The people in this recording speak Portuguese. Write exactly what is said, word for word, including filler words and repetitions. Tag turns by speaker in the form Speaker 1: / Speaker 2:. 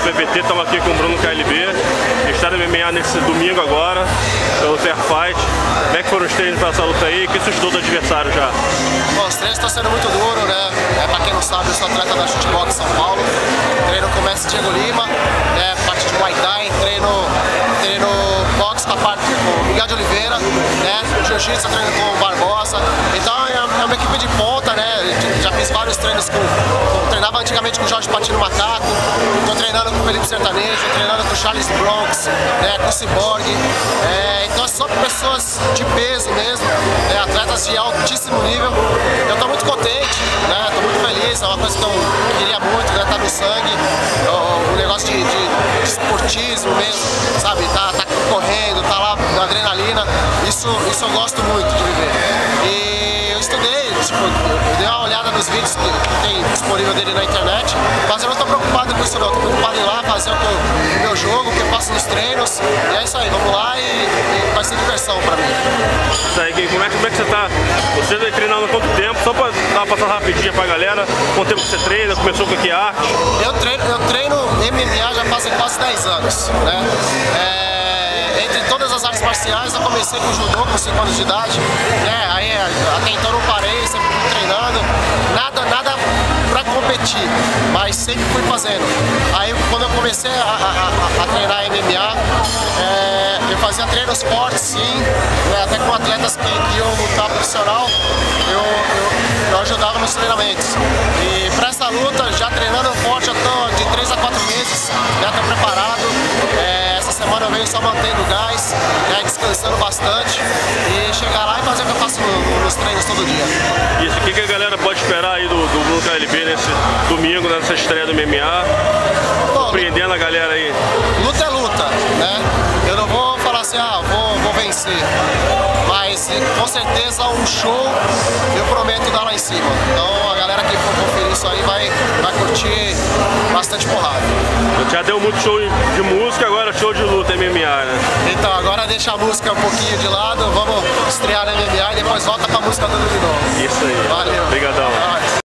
Speaker 1: P V T, estamos aqui com o Bruno K L B. Está no M M A nesse domingo agora, pelo Fair Fight. Como é que foram os treinos para essa luta aí? O que você estudou do adversário já?
Speaker 2: Bom, os treinos estão sendo muito duros, né? É, pra quem não sabe, eu sou atleta da Chutebox São Paulo. Treino com o mestre Diego Lima, né? Parte de Muay Thai, treino, treino boxe com a parte com o Miguel de Oliveira, né? Jiu-Jitsu, treino com o Barbosa. Então é uma equipe de ponta, né? Já fiz vários treinos com, com treinava antigamente com o Jorge Patino Macaco, estou treinando com o Felipe Sertanejo, treinando com o Charles Bronx, né? Com o Cyborg. É, então são pessoas de peso mesmo, né? Atletas de altíssimo nível. Eu estou muito contente, né? Estou muito feliz, é uma coisa que eu queria muito, né? Tá no sangue, o, o negócio de, de, de esportismo mesmo, sabe? Tá, tá correndo, tá lá na adrenalina, isso, isso eu gosto muito de viver. E eu estudei, tipo, eu dei uma olhada nos vídeos que, que tem disponível dele na internet, mas eu não estou preocupado com isso não, estou preocupado em ir lá fazer o, que eu, o meu jogo, o que eu faço nos treinos, e é isso aí, vamos lá e, e vai ser diversão pra mim.
Speaker 1: Isso aí, como é, como é que você tá? Você vem treinando há quanto tempo? Só pra dar uma passada rapidinho pra galera, quanto tempo você treina, começou com que arte?
Speaker 2: Eu treino, eu treino M M A já fazem quase dez anos, né? É, entre todas as artes marciais eu comecei com judô com cinco anos de idade, né? Aí até então não parei, sempre fui treinando, nada, nada pra competir, mas sempre fui fazendo. Aí quando eu comecei a, a, a, a treinar M M A, é, eu fazia treinos fortes sim, né? Até com atletas que, que iam lutar profissional, eu, eu, eu ajudava nos treinamentos. E pra essa luta, já treinando forte, eu tô de três a quatro meses, já tô preparado. É, essa semana eu venho só mantendo o gás, né, descansando bastante e chegar lá e fazer o que eu faço no, nos treinos todo dia.
Speaker 1: Isso, o que, que a galera pode esperar aí do, do Bruno K L B nesse domingo, nessa estreia do M M A? Bom, surpreendendo a galera aí.
Speaker 2: Luta é luta, né? Eu não vou falar assim, ah, vou, vou vencer. Mas com certeza um show eu prometo dar lá em cima. Então a galera que for conferir isso aí vai, vai curtir bastante porrada.
Speaker 1: Já deu muito show de música, agora show de luta M M A, né?
Speaker 2: Então agora deixa a música um pouquinho de lado, vamos estrear no M M A e depois volta pra música tudo de novo.
Speaker 1: Isso aí.
Speaker 2: Valeu.
Speaker 1: Obrigadão.